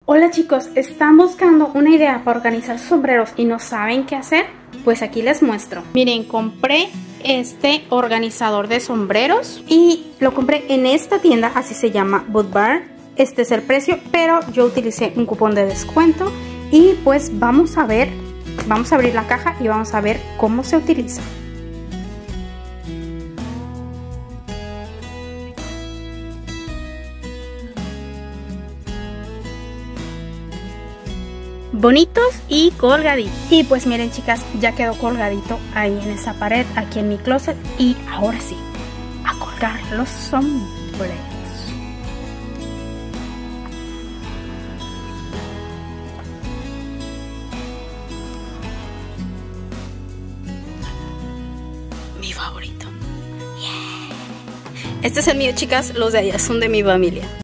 Hola chicos, ¿están buscando una idea para organizar sombreros y no saben qué hacer? Pues aquí les muestro. Miren, compré este organizador de sombreros y lo compré en esta tienda, así se llama, Boot Barn. Este es el precio, pero yo utilicé un cupón de descuento y pues vamos a ver, vamos a abrir la caja y vamos a ver cómo se utiliza. Bonitos y colgaditos. Y pues miren chicas, ya quedó colgadito ahí en esa pared, aquí en mi closet. Y ahora sí, a colgar los sombreros. Mi favorito. Yeah. Este es el mío chicas, los de allá son de mi familia.